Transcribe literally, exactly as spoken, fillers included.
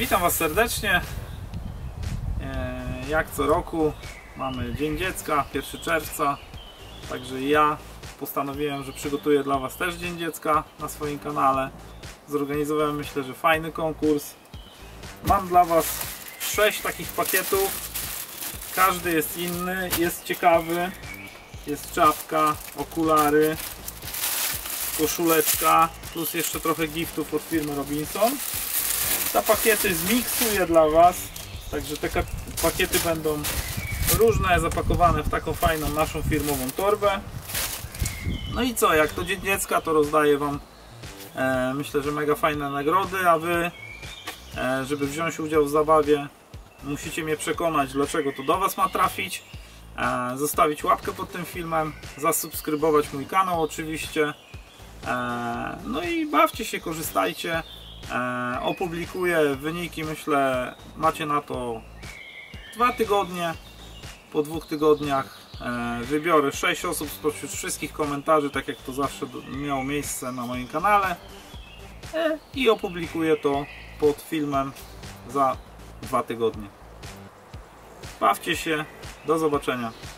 Witam Was serdecznie. Jak co roku mamy Dzień Dziecka, pierwszego czerwca. Także ja postanowiłem, że przygotuję dla Was też Dzień Dziecka na swoim kanale. Zorganizowałem, myślę, że fajny konkurs. Mam dla Was sześć takich pakietów. Każdy jest inny, jest ciekawy. Jest czapka, okulary, koszuleczka, plus jeszcze trochę giftów od firmy Robinson. Te pakiety zmiksuję dla Was, także te pakiety będą różne, zapakowane w taką fajną naszą firmową torbę. No i co, jak to Dzień Dziecka, to rozdaję Wam e, myślę, że mega fajne nagrody, a Wy, e, żeby wziąć udział w zabawie, musicie mnie przekonać, dlaczego to do Was ma trafić. E, zostawić łapkę pod tym filmem, zasubskrybować mój kanał oczywiście. E, no i bawcie się, korzystajcie. E, opublikuję wyniki, myślę, macie na to dwa tygodnie. Po dwóch tygodniach e, wybiorę sześć osób spośród wszystkich komentarzy, tak jak to zawsze miało miejsce na moim kanale, e, i opublikuję to pod filmem za dwa tygodnie. Bawcie się, do zobaczenia.